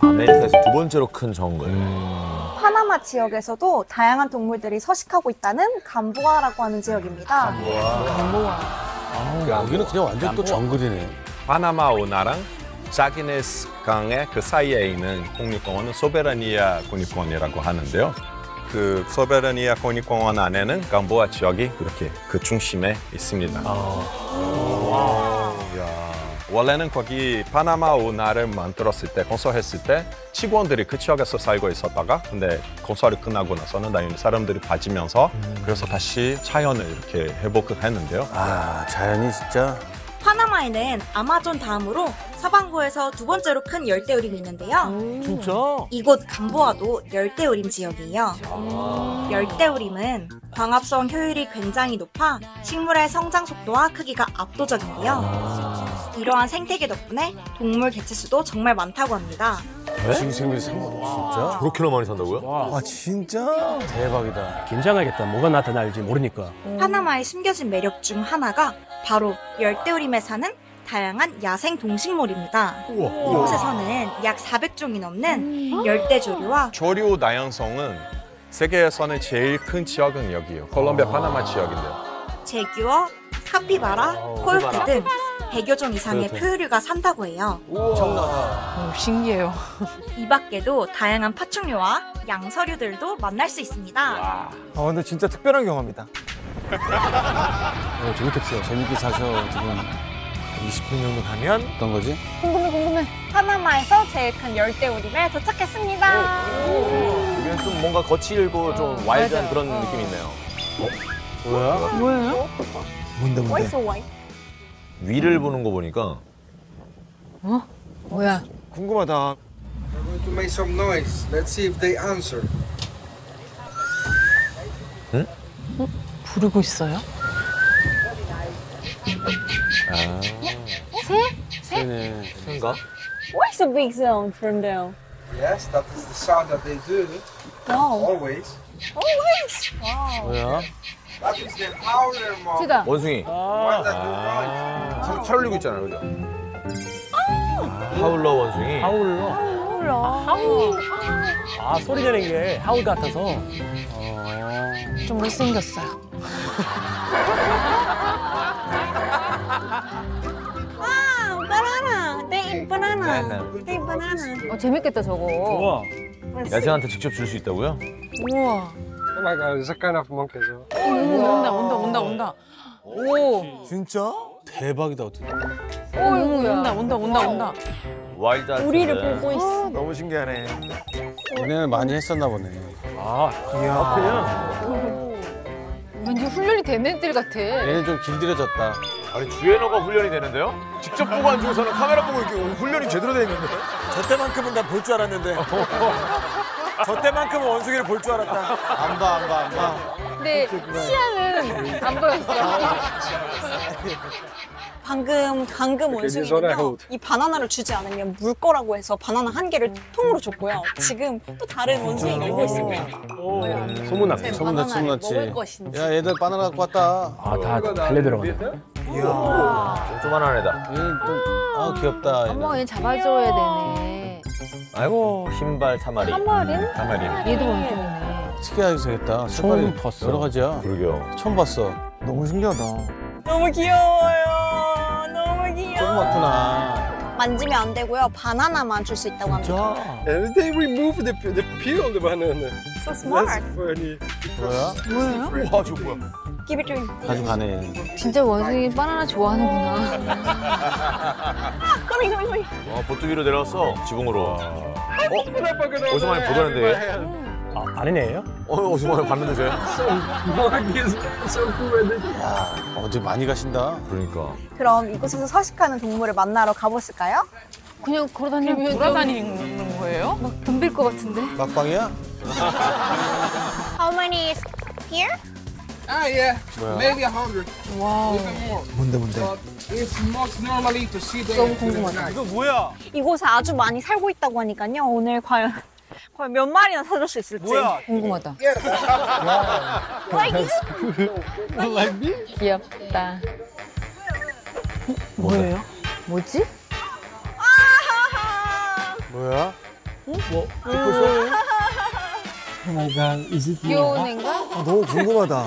아메리카에서 두 번째로 큰 정글. 파나마 지역에서도 다양한 동물들이 서식하고 있다는 감보아라고 하는 지역입니다. 여기는 그냥 완전 또 정글이네. 파나마 운하랑 자기네스 강의 그 사이에 있는 국립공원은 소베라니아 국립공원이라고 하는데요. 그 소베라니아 국립공원 안에는 감보아 지역이 이렇게 그 중심에 있습니다. 원래는 거기 파나마 운하를 만들었을 때, 건설했을 때 직원들이 그 지역에서 살고 있었다가 근데 건설이 끝나고 나서는 당연히 사람들이 빠지면서 그래서 다시 자연을 이렇게 회복을 했는데요. 아, 자연이 진짜. 파나마에는 아마존 다음으로 서반구에서 두 번째로 큰 열대우림이 있는데요. 진짜? 이곳 감보아도 열대우림 지역이에요. 열대우림은 광합성 효율이 굉장히 높아 식물의 성장 속도와 크기가 압도적인데요. 이러한 생태계 덕분에 동물 개체수도 정말 많다고 합니다. 지금 진짜? 그렇게나 많이 산다고요? 아, 진짜? 대박이다. 긴장하겠다. 뭐가 나타날지 모르니까. 파나마의 숨겨진 매력 중 하나가 바로 열대우림에 사는 다양한 야생 동식물입니다. 이곳에서는 약 400종이 넘는 열대조류와 조류 다양성은 세계에서는 제일 큰 지역은 여기예요. 콜롬비아 파나마 지역인데요. 제규어, 카피바라, 코요테 등 100여 종 이상의 포유류가 산다고 해요. 엄청나다. 신기해요. 이 밖에도 다양한 파충류와 양서류들도 만날 수 있습니다. 근데 진짜 특별한 경험이다. 재밌겠어요. 재밌게 사셔, 지금. 20분 정도 가면 어떤 거지? 궁금해. 파나마에서 제일 큰 열대우림에 도착했습니다. 이게 좀 뭔가 거칠고 좀 와일드한 그런 느낌이 있네요. 뭐야? 뭔데? Why so white? 위를 보는 거 보니까 뭐야? 궁금하다. We're going to make some noise. Let's see if they answer. 부르고 있어요? 새네. 새인가? What's the big sound from there? Yes, that is the sound that they do. Wow. Always. 뭐야? That is the howler moth. 지가 원숭이. One that will run. 지금 팔 올리고 있잖아요, 그죠? 하울러 원숭이. 하울. 아, 소리 내는 게 하울 같아서. 좀 못생겼어요. Banana. They eat banana. They eat banana. 재밌겠다 저거. 우와. 야생한테 직접 줄 수 있다고요? 우와. Oh my god, it's a kind of monkey as well. 온다. 오. 진짜? 대박이다, 어떻게. 온다. 와일드한. 우리를 보고 있어. 너무 신기하네. 얘네는 많이 했었나 보네. 아, 그냥. 왠지 훈련이 된 애들 같아. 얘는 좀 길들여졌다. 아니 주애너가 훈련이 되는데요? 직접 보고 앉고서는 카메라 보고 이렇게 훈련이 제대로 돼 있는데. 저 때만큼은 난 볼 줄 알았는데. 저 때만큼은 원숭이를 볼 줄 알았다. 안 봐. 근데 시야는 안 보였어. 방금 원숭이는요, 이 바나나를 주지 않으면 물 거라고 해서 바나나 한 개를 통으로 줬고요. 지금 또 다른 원숭이가 오고 있습니다. 소문났어. 소문났지. 먹을 것인지. 야, 얘들 바나나 갖고 왔다. 아, 다 달래 들어가네. 조그만한 애다. 얘는 또, 아, 귀엽다. 얘는. 어머, 얘 잡아줘야 되네. 아이고 흰발 사마리. 카메린. 얘도 원숭이네. 특이하게 생겼다. 색깔이 처음 봤어. 여러 가지야. 그러게요. 처음 봤어. 너무 신기하다. 너무 귀여워요. 너무 귀여워. 조그맣구나. 만지면 안 되고요. 바나나만 줄 수 있다고 합니다. And they remove the peel of the banana. So smart. Funny. 뭐야? 와 저거 뭐야? Give it to him. 가져가네, 얘는. 진짜 원숭이 바나나 좋아하는구나. come. 와 보트 위로 내려왔어. 지붕으로. 어디서 많이 보더는데 얘? 아, 아니네요? 어디서 많이 봤는데 쟤? Monkey is so cool. 어디 많이 가신다. 그러니까. 그럼 이곳에서 서식하는 동물을 만나러 가보실까요? 그냥 걸어다니면 돌아다니는 거예요? 막 덤빌 것 같은데. 막방이야? How many is here? Ah, yeah. Well. Maybe 100. 와우. Even more. 뭔데? But it's most normally to see them 너무 during the 궁금하다. night. 이거 뭐야? 이곳에 아주 많이 살고 있다고 하니까요. 오늘 과연 몇 마리나 사줄 수 있을지. 뭐야? 궁금하다. Like you? 귀엽다. 뭐예요? 뭐지? 아하하. 뭐야? 뭐 귀여운 애인가? 너무 궁금하다.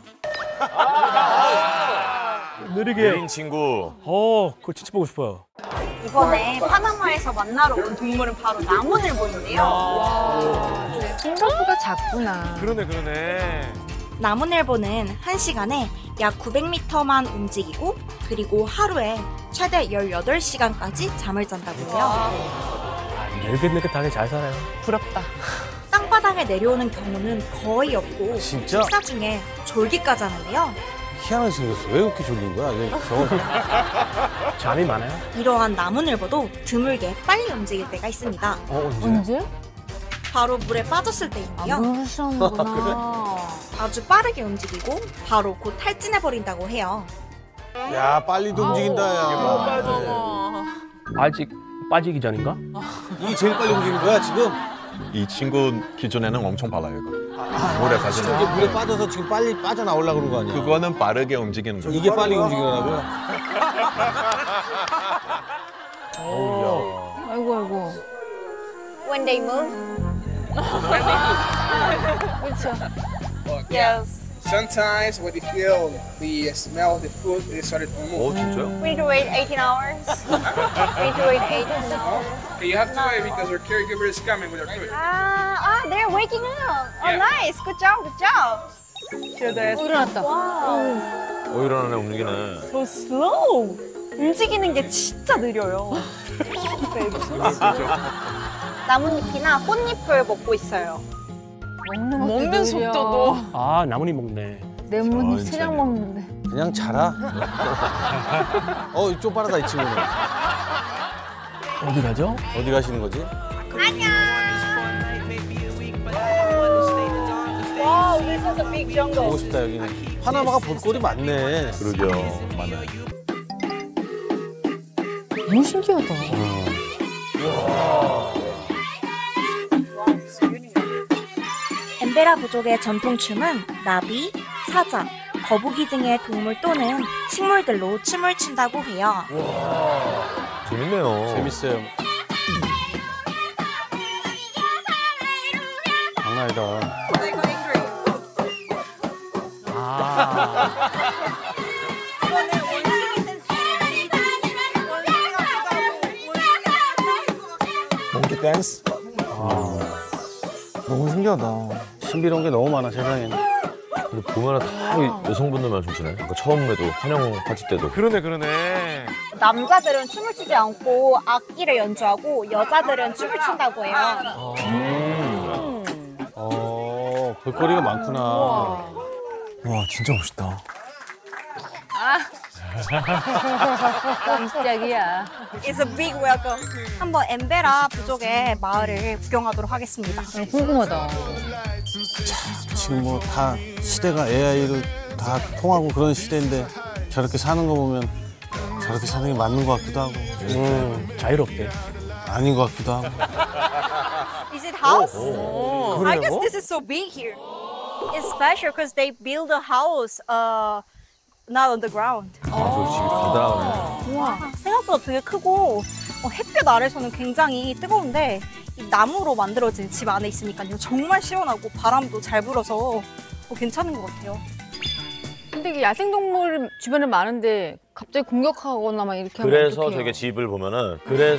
느리게. 느린 친구. 그거 진짜 보고 싶어요. 이번에 파나마에서 만나러 온 동물은 바로 나무늘보인데요. 생각보다 작구나. 그러네. 나무늘보는 1시간에 약 900m만 움직이고 그리고 하루에 최대 18시간까지 잠을 잔다고요. 느긋느긋하게 잘 살아요. 부럽다. 땅바닥에 내려오는 경우는 거의 없고 진짜? 식사 중에 졸기까지 하는데요. 희한하게 생겼어. 왜 그렇게 졸린 거야? 이게 잠이 많아요? 이러한 나무늘보도 드물게 빨리 움직일 때가 있습니다. 언제? 바로 물에 빠졌을 때인데요. 물을 싫어하는구나. 아주 빠르게 움직이고 바로 곧 탈진해버린다고 해요. 야, 빨리도 움직인다, 야. 아직 빠지기 전인가? 이게 제일 빨리 움직이는 거야, 지금? 이 친구 기준에는 엄청 빨라요, 이거. 물에 이게 빠지는 물에 빠져서 지금 빨리 빠져나오려고 그런 거 아니야? 그거는 빠르게 움직이는 거예요. 이게 빨리 움직이더라고요. 아이고. When they move. 그렇죠. Yes. Sometimes when they feel the smell of the food, they started to move. 진짜요? We need to wait 18 hours. We need to wait 18 hours. Okay, you have to wait because our caregiver is coming with our food. They're waking up. Oh, Yeah. nice. Good job. 일어났다. 일어나네, 움직이네. So slow. 움직이는 게 진짜 느려요. 나뭇잎이나 꽃잎을 먹고 있어요. 먹는 속도도. 나뭇잎 먹네. 내문이 세장 먹는데. 그냥 자라. 좀 빠르다, 이 친구는. 어디 가죠? 어디 가시는 거지? Wow, this is a big jungle. 보고 싶다, 여기는. 파나마가 볼거리 많네. 그러게요. 맞아요. 너무 신기하다. 엠베라 부족의 전통춤은 나비, 사자, 거북이 등의 동물 또는 식물들로 춤을 춘다고 해요. 재밌네요. 재밌어요. 장난 아니다. 몽키 댄스? 너무 신기하다. 신비로운 게 너무 많아, 세상에. 근데 보면은 다 여성분들만 춤추네. 아까 처음에도 환영 파티 때도. 그러네. 남자들은 춤을 추지 않고 악기를 연주하고 여자들은 춤을 춘다고 해요. 볼거리가 많구나. 와, 진짜 멋있다. 깜짝이야. It's a big welcome. 한번 엠베라 부족의 마을을 구경하도록 하겠습니다. 궁금하다. 지금 뭐 다 시대가 AI로 다 통하고 그런 시대인데 저렇게 사는 거 보면 저렇게 사는 게 맞는 것 같기도 하고 자유롭게. 아닌 것 같기도 하고. Is it house? I guess this is so big here. It's special because they build a house not on the ground. 우와, 생각보다 되게 크고 햇볕 아래서는 굉장히 뜨거운데 이 나무로 만들어진 집 안에 있으니까요. 정말 시원하고 바람도 잘 불어서 괜찮은 것 같아요. 근데 이게 야생동물 주변에 많은데 갑자기 공격하거나 막 이렇게 하면 그래서 어떡해요? 저게 집을 보면은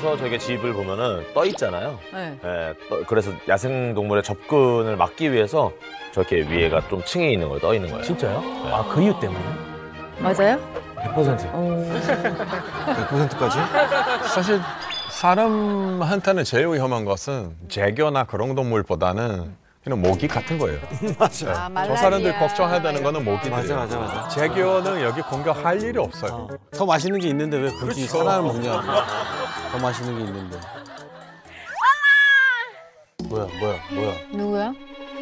떠 있잖아요. 네. 그래서 야생동물의 접근을 막기 위해서 저렇게 위에가 좀 층이 있는 거예요. 떠 있는 거예요. 진짜요? 그 이유 때문에? 맞아요? 100%. 100%까지? 사실 사람한테는 제일 위험한 것은 재겨나 그런 동물보다는 그냥 모기 같은 거예요. 맞아. 저 사람들 걱정해야 되는 거는 모기들이에요. 맞아. 재겨는 여기 공격할 일이 없어요. 더 맛있는 게 있는데 왜 굳이 사람을 먹냐. 더 맛있는 게 있는데. 뭐야. 누구야?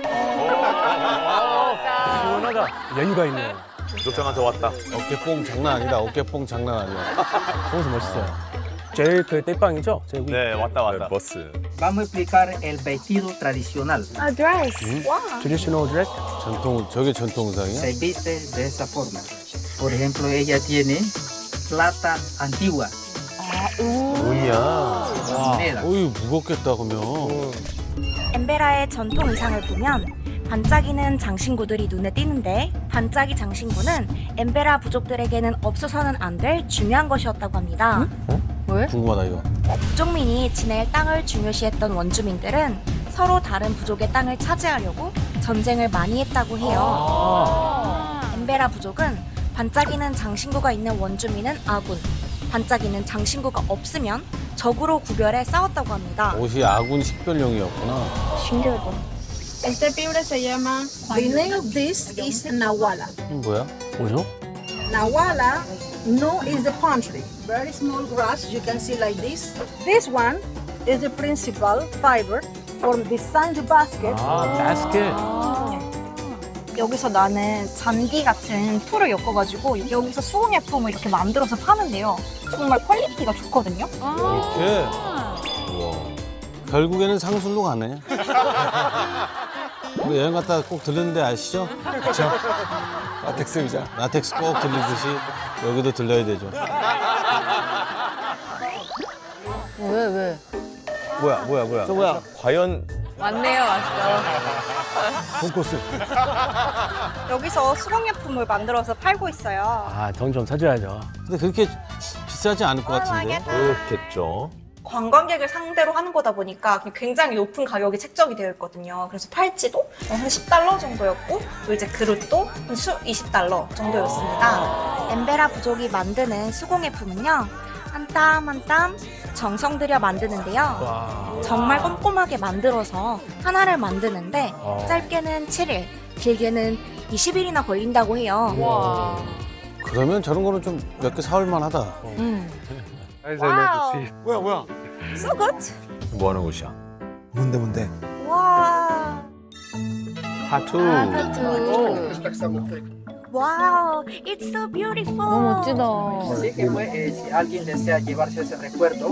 시원하다. 여유가 있네요. 구독자한테 왔다. 어깨뽕 장난 아니다. 어깨뽕 장난 아니야. 너무 멋있어요. 제일 떼빵이죠? 제일 위. 네, 왔다. 버스. Vamos a explicar el vestido tradicional. A dress. Wow. Traditional dress? 저게 전통 의상이야? Se viste de esta forma. Por ejemplo, ella tiene plata antigua. 은이야. 어이 무겁겠다 그러면. 엠베라의 전통 의상을 보면 반짝이는 장신구들이 눈에 띄는데 반짝이 장신구는 엠베라 부족들에게는 없어서는 안 될 중요한 것이었다고 합니다. 왜? 궁금하다 이거. 부족민이 지낼 땅을 중요시했던 원주민들은 서로 다른 부족의 땅을 차지하려고 전쟁을 많이 했다고 해요. 엠베라 부족은 반짝이는 장신구가 있는 원주민은 아군, 반짝이는 장신구가 없으면 적으로 구별해 싸웠다고 합니다. 옷이 아군 식별용이었구나. 신기하다. Este pibre se llama. The name of this is Nahuala. 뭐야? 뭐죠? Nahuala, no, is the palm tree. Very small grass, you can see like this. This one is the principal fiber from the sand basket. 바스켓. 여기서 나는 잔디 같은 풀을 엮어가지고 여기서 수공예품을 이렇게 만들어서 파는데요. 정말 퀄리티가 좋거든요. 이렇게. 결국에는 상술로 가네. 우리 여행 갔다 꼭 들르는데 아시죠? 그렇죠. 라텍스 의자. 라텍스 꼭 들리듯이 여기도 들려야 되죠. 왜? 뭐야. 저 뭐야? 과연 왔네요, 왔어. 돈코스. 여기서 수공예품을 만들어서 팔고 있어요. 아, 돈 좀 사줘야죠. 근데 그렇게 비싸지 않을 것 같은데? 그렇겠죠. 관광객을 상대로 하는 거다 보니까 굉장히 높은 가격이 책정이 되어 있거든요. 그래서 팔찌도 한 10달러 정도였고 또 이제 그릇도 한 20달러 정도였습니다. 엠베라 부족이 만드는 수공예품은요. 한 땀 한 땀 정성 들여 만드는데요. 정말 꼼꼼하게 만들어서 하나를 만드는데 짧게는 7일, 길게는 20일이나 걸린다고 해요. 그러면 저런 거는 좀 몇 개 사올 만하다. 뭐야. So good. 뭐 하는 곳이야? 뭔데? 와. 타투. 와우, it's so beautiful. 너무 멋지다. Así que pues, si alguien desea llevarse ese recuerdo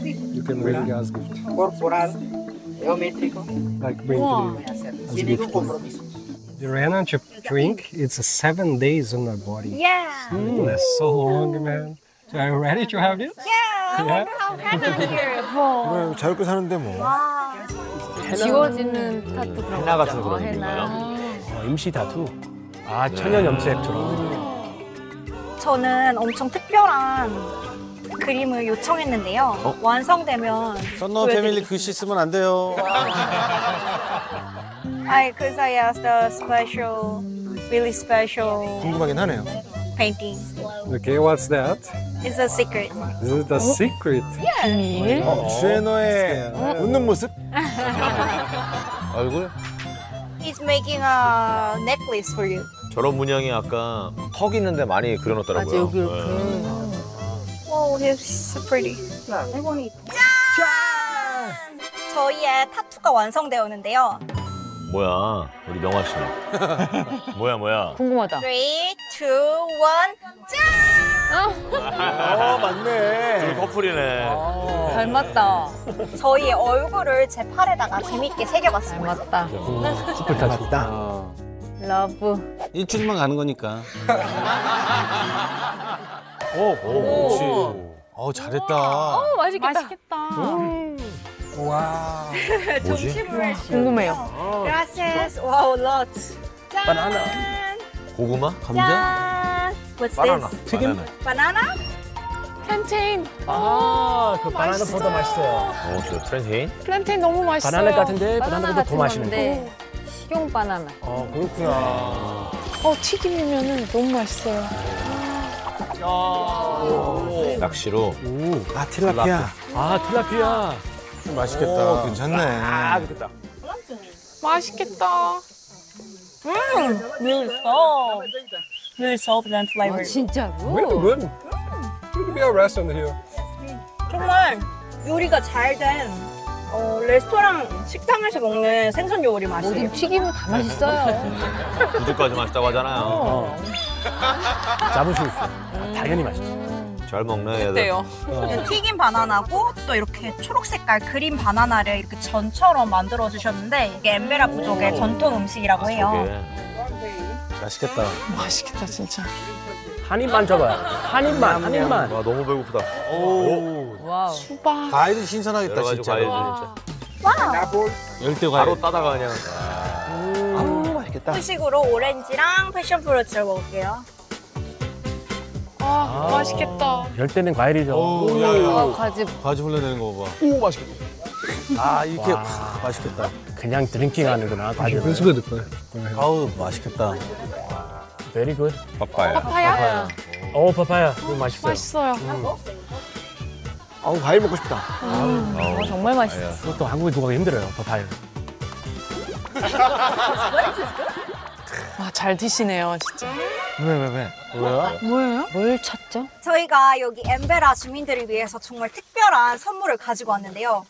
corporal, geométrico, puede hacerlo, sin ningún compromiso. The Rihanna drink, it's 7 days on our body. Yeah. That's so long, man. So are you ready to have this? Yeah. I wonder how happy here. 그래, 자유롭게 사는데 뭐. 지워지는 타투 그런 헤나 같은 거죠. 그런 헤나. 느낌인가요? 임시 타투. 아, 천연 염색처럼. 저는 엄청 특별한 그림을 요청했는데요. 완성되면 썬너 패밀리 글씨 쓰면 안 돼요. Because I asked a special, really special 궁금하긴 하네요. painting. Okay, what's that? It's a secret. Is it a secret? 비밀. 주에너의 웃는 모습? 얼굴? He's making a necklace for you. 저런 문양이 아까 턱 있는데 많이 그려놓더라고요. 맞아, 여기 이렇게. Wow, he's so pretty. 짠! 저희의 타투가 완성되었는데요. 뭐야, 우리 명화 씨. 뭐야. 궁금하다. 3, 2, 1, 짠! 맞네. 둘 커플이네. 닮았다. 저희의 얼굴을 제 팔에다가 재밌게 새겨봤습니다. 닮았다. 커플 타투. 맞다. 러브. 일주일만 가는 거니까. 그렇지. 잘했다. 맛있겠다. 와. 뭐지? 궁금해요. Gracias. Wow, lots. 짠! 바나나. 고구마? 감자? 짠! What's 바나나. this? 튀김? 바나나? 플란테인. 그 바나나보다 맛있어요. 저 플랜테인? 플란테인 너무 맛있어요. 바나나 같은데 바나나보다 더 맛있는 건데 식용 바나나. 그렇구나. 튀김이면은 너무 맛있어요. 낚시로. 아, 틸라피아. 틸라피아. 맛있겠다. 괜찮네. 좋겠다. 맛있겠다. Really soft. Really soft and flavored. 진짜로? Really good. Could be a restaurant here. 정말 요리가 잘 된 레스토랑 식당에서 먹는 생선 요리 맛이에요. 모든 튀김은 다 맛있어요. 구두까지 맛있다고 하잖아요. 잡을 수 있어. 당연히 맛있어. 잘 먹네, 얘들. 튀김 바나나고 또 이렇게 초록 색깔 그린 바나나를 이렇게 전처럼 만들어 주셨는데 이게 엠베라 부족의 전통 음식이라고 해요. 맛있겠다. 맛있겠다 진짜. 한 입만 줘봐요. 한 입만, 한 입만. 와 너무 배고프다. 오. 와우. 수박. 과일이 신선하겠다 여러 가지 진짜. 과일 진짜. Pineapple. 열대 과일. 바로 따다가 그냥. 맛있겠다. 후식으로 오렌지랑 패션 프루츠를 먹을게요. 아, 맛있겠다. 열대는 과일이죠. 와, 과즙. 과즙 흘러내는 거 봐. 오, 맛있겠다. 아 이렇게 와. 맛있겠다. 그냥 드링킹 하는구나, 과즙. 아우 맛있겠다. Very good. 파파야. 파파야? 파파야. 이거 맛있어요. 맛있어요. 아우 과일 먹고 싶다. 정말 맛있어. 그것도 한국에 구하기 힘들어요, 파파야. 와, 잘 드시네요, 진짜. 뭐야? 뭐예요? 뭘 찾죠? 저희가 여기 엠베라 주민들을 위해서 정말 특별한 선물을 가지고 왔는데요.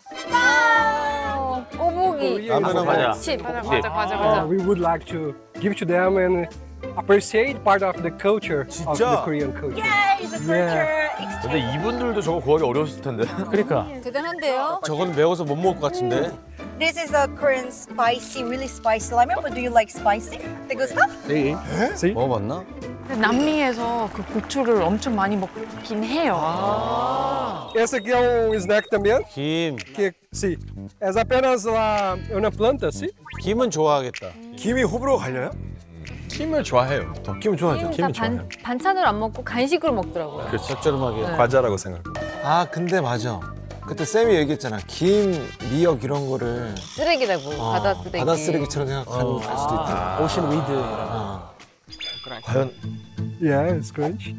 꼬부기. 맞아. 칩. We would like to give to them and appreciate part of the culture of the 진짜? Korean culture. Yay! It's a culture exchange. 근데 이분들도 저거 구하기 어려웠을 텐데. 그러니까. 대단한데요? 저건 매워서 못 먹을 것 같은데. This is a Korean spicy, really spicy lemon. But do you like spicy? ¿Te gusta? 먹어봤나? 남미에서 그 고추를 엄청 많이 먹긴 해요. Esse aqui é um snack também, 김. que sim, é apenas uma planta, sim. 김은 좋아하겠다. 김이 호불호 갈려요? 김을 좋아해요. 더 김 좋아하죠. 다 반찬으로 안 먹고 간식으로 먹더라고요. 그렇죠. 적절하게. 과자라고 생각해요. 아 근데 맞아. 그때 쌤이 얘기했잖아. 김, 미역 이런 거를 쓰레기라고, 바다 쓰레기. 바다 쓰레기처럼 생각하는 수도 있다. 오션 위드. 과연 Yeah, it's great.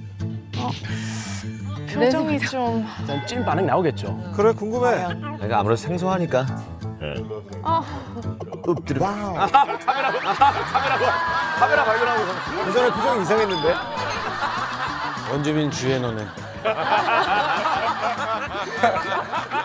표정이 좀. 일단 찐 반응 나오겠죠. 그래 궁금해. 내가 아무래도 생소하니까. 카메라 발견하고. 그 전에 표정이 이상했는데. 원주민 주연어네.